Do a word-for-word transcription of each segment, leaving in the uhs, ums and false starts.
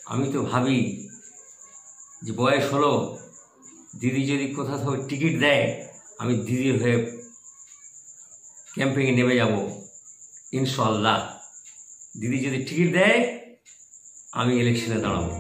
আমি তো ভাবি যে বয়স হলো, দিদি যদি কোথাও টিকিট দেয় আমি দিদির হয়ে ক্যাম্পেইনে নেমে যাব ইনশাআল্লাহ। দিদি যদি টিকিট দেয় আমি ইলেকশনে দাঁড়াবো।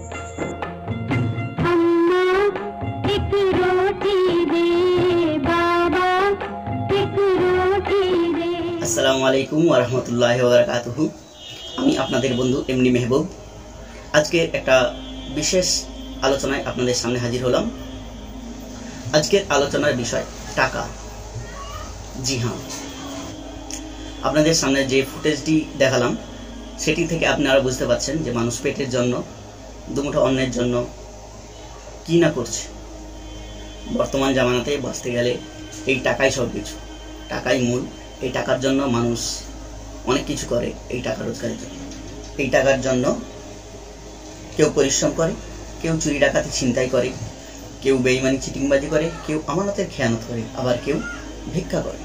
আসসালামু আলাইকুম ওয়া রাহমাতুল্লাহি ওয়া বারাকাতুহু। আমি আপনাদের বন্ধু এমনি মেহবুব। আজকে একটা বিশেষ আলোচনায় আপনাদের সামনে হাজির হলাম। আজকের আলোচনার বিষয় টাকা। জি হ্যাঁ, আপনাদের সামনে যে ফুটেজটি দেখালাম সেটি থেকে আপনারা বুঝতে পারছেন যে মানুষ পেটের জন্য, দুমুঠো অন্নের জন্য কি না করছে। বর্তমান জামানাতে বাঁচতে গেলে এই টাকাই সব কিছু, টাকাই মূল। এই টাকার জন্য মানুষ অনেক কিছু করে। এই টাকা রোজগারের জন্য, এই টাকার জন্য কেউ পরিশ্রম করে, কেউ চুরি ডাকাতি ছিনতাই করে, কেউ বেঈমানি চিটিংবাজি করে, কেউ আমানতের খেয়ানত করে, আবার কেউ ভিক্ষা করে।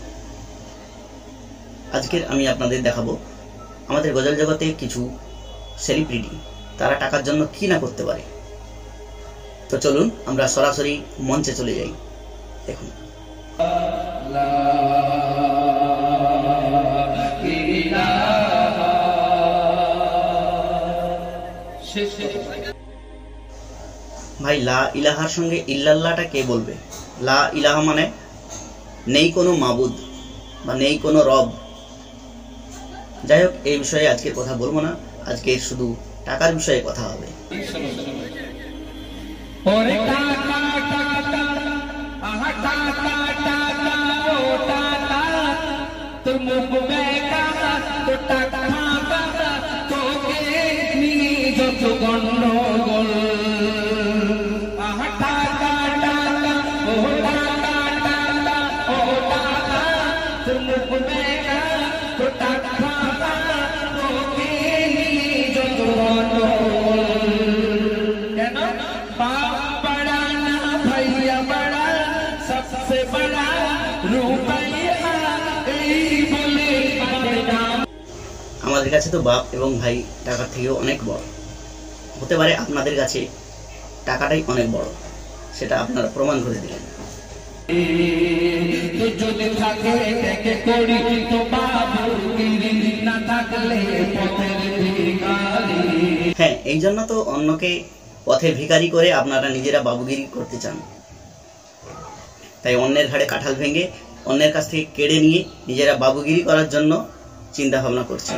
আজকের আমি আপনাদের দেখাবো আমাদের গজল জগতে কিছু সেলিব্রিটি, তারা টাকার জন্য কি না করতে পারে। তো চলুন আমরা সরাসরি মঞ্চে চলে যাই। দেখুন, ভাই লা ইলাহার সঙ্গে ইল্লাল্লাহটা কে বলবে? লা ইলাহা মানে নেই কোনো মাবুদ বা নেই কোনো রব। যাই হোক, এই বিষয়ে আজকে কথা বলবো না। আজকে শুধু টাকার বিষয়ে কথা হবে। আমাদের কাছে তো বাপ এবং ভাই টাকার থেকেও অনেক বড় হতে পারে। আপনাদের কাছে টাকাটাই অনেক বড়, সেটা আপনারা প্রমাণ করে দিলেন। হ্যাঁ, এই জন্য তো অন্যকে পথের ভিখারি করে আপনারা নিজেরা বাবুগিরি করতে চান। তাই অন্যের ঘাড়ে কাঁঠাল ভেঙে অন্যের কাছ থেকে কেড়ে নিয়ে নিজেরা বাবুগিরি করার জন্য চিন্তা ভাবনা করছেন।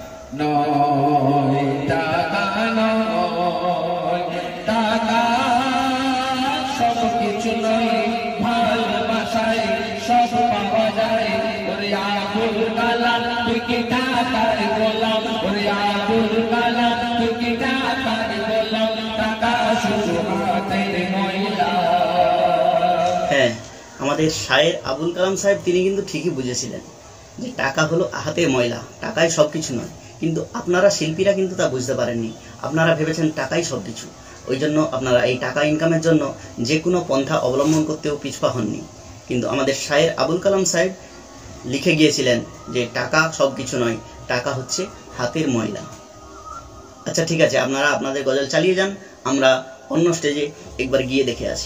হ্যাঁ, আমাদের শায়ের আবুল কালাম সাহেব তিনি কিন্তু ঠিকই বুঝেছিলেন যে টাকা হলো হাতের ময়লা, টাকাই সবকিছু নয়। কিন্তু আপনারা শিল্পীরা কিন্তু তা বুঝতে পারেননি। আপনারা ভেবেছেন টাকাই সবকিছু, ওই জন্য আপনারা এই টাকা ইনকামের জন্য যে কোনো পন্থা অবলম্বন করতেও পিছপা হননি। কিন্তু আমাদের শায়ের আবুল কালাম সাহেব লিখে গিয়েছিলেন যে টাকা সবকিছু নয়, টাকা হচ্ছে হাতের ময়লা। আচ্ছা ঠিক আছে, আপনারা আপনাদের গজল চালিয়ে যান, আমরা অন্য স্টেজে একবার গিয়ে দেখে আসি।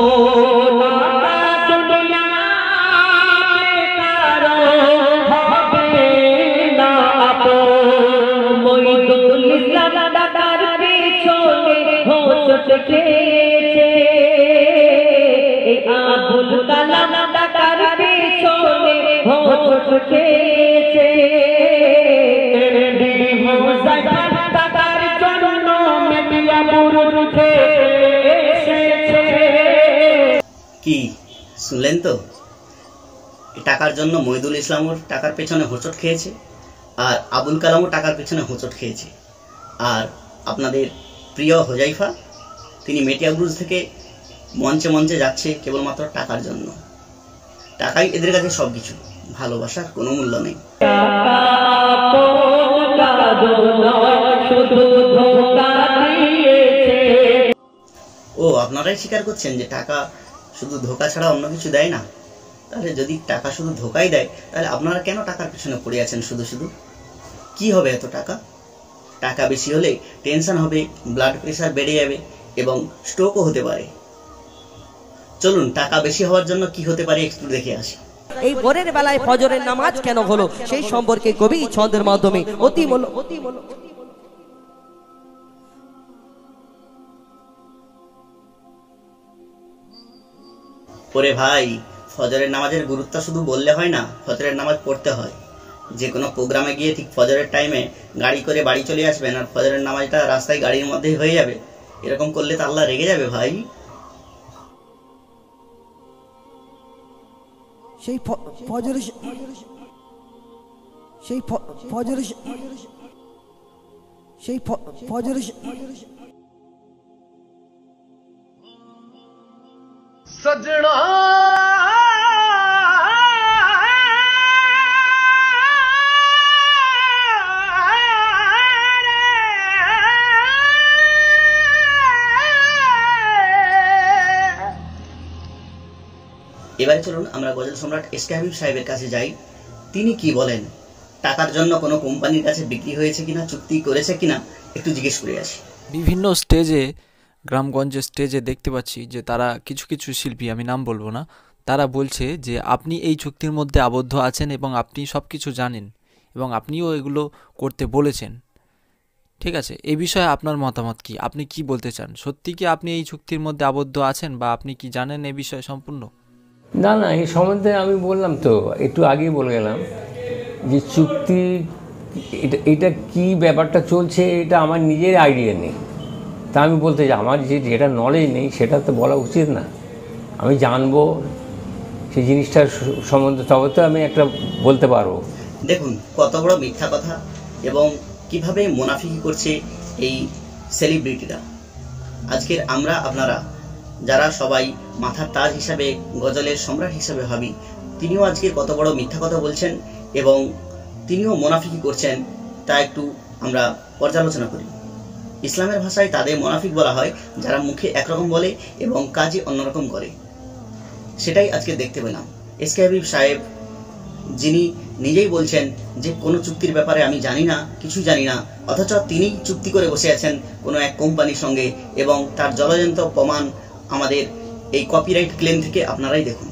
আবুল কালাম টাকার পেছনে হোঁচট খেয়েছে, টাকার জন্য মিডিয়া বুরুজে এসেছে। কি শুনলেন তো? টাকার জন্য মহিদুল ইসলামও টাকার পেছনে হোঁচট খেয়েছে, আর আবুল কালামও টাকার পেছনে হোঁচট খেয়েছে। আর আপনাদের প্রিয় হোজাইফা, তিনি মেটিয়া ব্রুজ থেকে মঞ্চে মঞ্চে যাচ্ছে কেবলমাত্র টাকার জন্য। টাকাই এদের কাছে সবকিছু, ভালোবাসার কোনো মূল্য নেই। ও, আপনারাই স্বীকার করছেন যে টাকা শুধু ধোঁকা ছাড়া অন্য কিছু দেয় না? তাহলে যদি টাকা শুধু ধোঁকাই দেয়, তাহলে আপনারা কেন টাকার পিছনে পড়ে আছেন শুধু শুধু? কি হবে এত টাকা? টাকা বেশি হলে টেনশন হবে, ব্লাড প্রেশার বেড়ে যাবে এবং স্ট্রোকও হতে পারে। চলুন টাকা বেশি হওয়ার জন্য কি হতে পারে একটু দেখে আসি। এই ভোরের বেলায় ফজরের নামাজ কেন হলো সেই সম্পর্কে কবি ছন্দের মাধ্যমে অতি মূল অতি মূল ওরে ভাই, ফজরের নামাজের গুরুত্ব শুধু বললে হয় না, ফজরের নামাজ পড়তে হয়। যে কোনো প্রোগ্রামে গিয়ে ঠিক ফজরের টাইমে গাড়ি করে বাড়ি চলে আসবেন আর ফজরের নামাজটা রাস্তায় গাড়ির মধ্যেই হয়ে যাবে, এরকম করলে তো আল্লাহ রেগে যাবে ভাই। সেই ফজরের সেই ফজরের সেই ফজরের सजना এবারে চলুন আমরা গজল সম্রাট এস কে হাবিব সাহেবের কাছে যাই। তিনি কি বলেন, টাকার জন্য কোনো কোম্পানির কাছে বিক্রি হয়েছে কিনা, চুক্তি করেছে কিনা একটু জিজ্ঞেস করে আসি। বিভিন্ন স্টেজে, গ্রামগঞ্জের স্টেজে দেখতে পাচ্ছি যে তারা কিছু কিছু শিল্পী, আমি নাম বলবো না, তারা বলছে যে আপনি এই চুক্তির মধ্যে আবদ্ধ আছেন এবং আপনি সব কিছু জানেন এবং আপনিও এগুলো করতে বলেছেন। ঠিক আছে, এই বিষয়ে আপনার মতামত কি? আপনি কি বলতে চান? সত্যি কি আপনি এই চুক্তির মধ্যে আবদ্ধ আছেন বা আপনি কি জানেন এই বিষয়ে সম্পূর্ণ? না না, এই সম্বন্ধে আমি বললাম তো, একটু আগেই বলে গেলাম যে চুক্তি এটা এটা কী ব্যাপারটা চলছে এটা আমার নিজের আইডিয়া নেই। তা আমি বলতে চাই আমার যে যেটা নলেজ নেই সেটা তো বলা উচিত না। আমি জানবো সেই জিনিসটার সম্বন্ধে, তবে তো আমি একটা বলতে পারবো। দেখুন কত বড় মিথ্যা কথা এবং কিভাবে মুনাফিকি করছে এই সেলিব্রিটিরা। আজকের আমরা আপনারা যারা সবাই মাথার তাজ হিসাবে, গজলের সম্রাট হিসাবে ভাবি, তিনিও আজকের কত বড় মিথ্যা কথা বলছেন এবং তিনিও মুনাফিকি করছেন, তা একটু আমরা পর্যালোচনা করি। ইসলামের ভাষায় তাদের মুনাফিক বলা হয় যারা মুখে একরকম বলে এবং কাজে অন্যরকম করে। সেটাই আজকে দেখতে পেলাম। এস কে হাবিব সাহেব যিনি নিজেই বলছেন যে কোনো চুক্তির ব্যাপারে আমি জানি না, কিছু জানি না, অথচ তিনি চুক্তি করে বসে আছেন কোনো এক কোম্পানির সঙ্গে এবং তার জলজন্ত প্রমাণ আমাদের এই কপিরাইট ক্লেম থেকে আপনারাই দেখুন।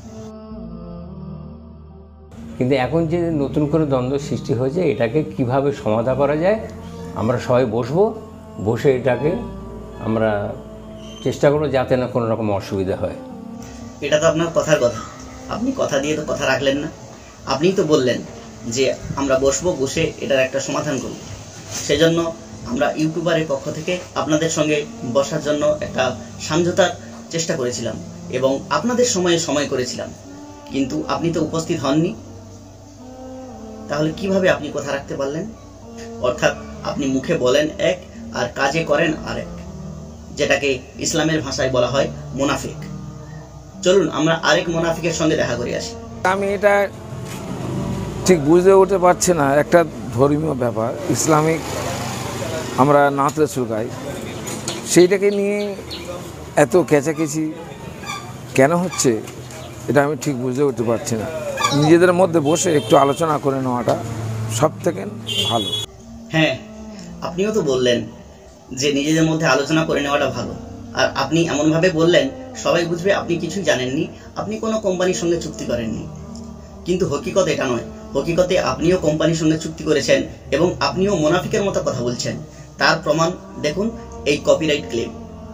কিন্তু এখন যে নতুন করে দ্বন্দ্ব সৃষ্টি হয়েছে, এটাকে কিভাবে সমাধান করা যায় আমরা সবাই বসবো, বসে এটাকে আমরা চেষ্টা করবো যাতে না কোনো রকম অসুবিধা হয়। এটা তো আপনার কথার কথা, আপনি কথা দিয়ে তো কথা রাখলেন না। আপনিই তো বললেন যে আমরা বসবো, বসে এটার একটা সমাধান করব। সেজন্য আমরা ইউটিউবারের পক্ষ থেকে আপনাদের সঙ্গে বসার জন্য একটা সমঝোতার চেষ্টা করেছিলাম এবং আপনাদের সময়ে সময় করেছিলাম, কিন্তু আপনি তো উপস্থিত হননি। তাহলে কিভাবে আপনি কথা রাখতে পারলেন? অর্থাৎ আপনি মুখে বলেন এক আর কাজে করেন আরেক, যেটাকে ইসলামের ভাষায় বলা হয় মুনাফিক। চলুন আমরা আরেক মুনাফিকের সঙ্গে দেখা করে আসি। আমি এটা ঠিক বুঝতে উঠতে পারছি না, একটা ধর্মীয় ব্যাপার, ইসলামিক আমরা নাত রাসূল গাই, সেইটাকে নিয়ে এত কেচাকেচি কেন হচ্ছে এটা আমি ঠিক বুঝতে উঠতে পারছি না। নিজেদের মধ্যে বসে একটু আলোচনা করে নেওয়াটা সব থেকে ভালো। হ্যাঁ, আপনিও তো বললেন যে নিজেদের মধ্যে আলোচনা করে নেওয়াটা ভালো, আর আপনি এমনভাবে বললেন সবাই বুঝবে আপনি কিছুই জানেননি, আপনি কোনো কোম্পানির সঙ্গে চুক্তি করেননি। কিন্তু হকিকত এটা নয়, হকিকতে আপনিও কোম্পানির সঙ্গে চুক্তি করেছেন এবং আপনিও মুনাফিকের মতো কথা বলছেন। তার প্রমাণ দেখুন এই কপিরাইট ক্লেম।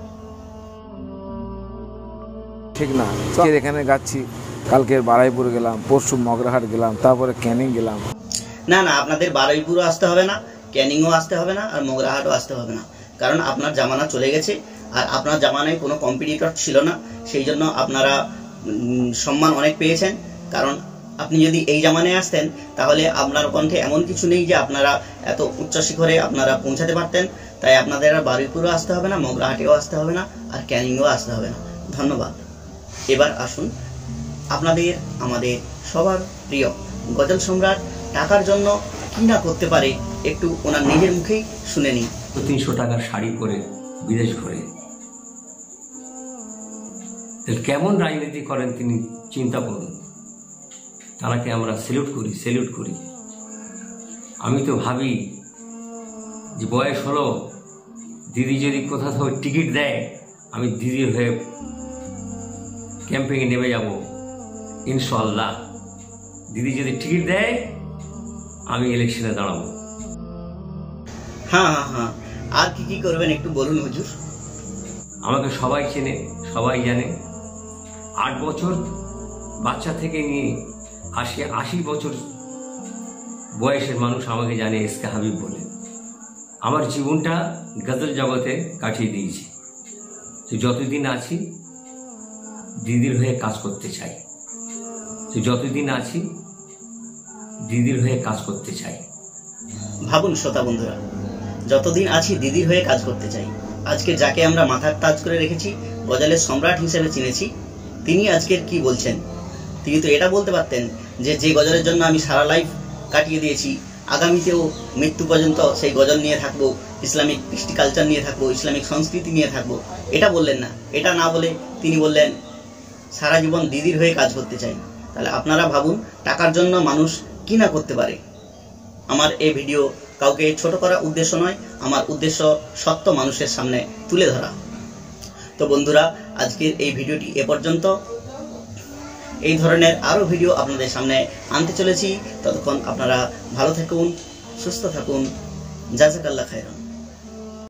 ঠিক না, এখানে যাচ্ছি, কালকে বারাইপুর গেলাম, পরশু মগরাহাট গেলাম, তারপরে ক্যানিং গেলাম। না না, আপনাদের বারুইপুরও আসতে হবে না, ক্যানিংও আসতে হবে না, আর মগরাহাটও আসতে হবে না, কারণ আপনার জামানা চলে গেছে আর আপনার জামানায় কোনো কম্পিটিটর ছিল না। সেই জন্য আপনারা সম্মান অনেক পেয়েছেন, কারণ আপনি যদি এই জামানায় আসতেন তাহলে আপনার কণ্ঠে এমন কিছু নেই যে আপনারা এত উচ্চ শিখরে আপনারা পৌঁছাতে পারতেন। তাই আপনাদের আর বারুইপুরও আসতে হবে না, মগরাহাটেও আসতে হবে না, আর ক্যানিংও আসতে হবে না। ধন্যবাদ। এবার আসুন আপনাদের আমাদের সবার প্রিয় গজল সম্রাট টাকার জন্য কি না করতে পারে একটু ওনার নিজের মুখেই শুনে নিই। তিনশো টাকার শাড়ি পরে বিদেশ ঘুরে কেমন রাজনীতি করেন তিনি চিন্তা করুন। তাকে আমরা সেলুট করি, সেলুট করি। আমি তো ভাবি যে বয়স হলো, দিদি যদি কোথাও থেকে টিকিট দেয় আমি দিদির হয়ে ক্যাম্পেইনে নেমে যাব ইনশাআল্লাহ। দিদি যদি টিকিট দেয় আমি ইলেকশনে দাঁড়াবো। হ্যাঁ হ্যাঁ হ্যাঁ আর কি কি করবেন একটু বলুন হুজুর। আমাকে সবাই চেনে, সবাই জানে। আট বছর বাচ্চা থেকে নিয়ে আশি আশি বছর বয়সের মানুষ আমাকে জানে এসকে হাবিব বলে। আমার জীবনটা গজল জগতে কাটিয়ে দিয়েছি। তো যতদিন আছি দিদির হয়ে কাজ করতে চাই। তো যতদিন আছি দিদির হয়ে কাজ করতে চাই। ভাবুন শ্রোতা বন্ধুরা, যতদিন আছি দিদির হয়ে কাজ করতে চাই। আজকে যাকে আমরা মাথার তাজ করে রেখেছি, গজলের সম্রাট হিসেবে চিনেছি, তিনি আজকের কি বলছেন? তিনি তো এটা বলতে পারতেন যে যে গজলের জন্য আমি সারা লাইফ কাটিয়ে দিয়েছি, আগামীতেও মৃত্যু পর্যন্ত সেই গজল নিয়ে থাকবো, ইসলামিক কৃষ্টি কালচার নিয়ে থাকবো, ইসলামিক সংস্কৃতি নিয়ে থাকবো। এটা বললেন না। এটা না বলে তিনি বললেন সারা জীবন দিদির হয়ে কাজ করতে চাই। তাহলে আপনারা ভাবুন, টাকার জন্য মানুষ কি না করতে পারে। আমার এই ভিডিও কাউকে ছোট করার উদ্দেশ্য নয়, আমার উদ্দেশ্য সত্য মানুষের সামনে তুলে ধরা। তো বন্ধুরা, আজকের এই ভিডিওটি এ পর্যন্ত। এই ধরনের আরও ভিডিও আপনাদের সামনে আনতে চলেছি। ততক্ষণ আপনারা ভালো থাকুন, সুস্থ থাকুন। জাযাকাল্লাহ খায়রান।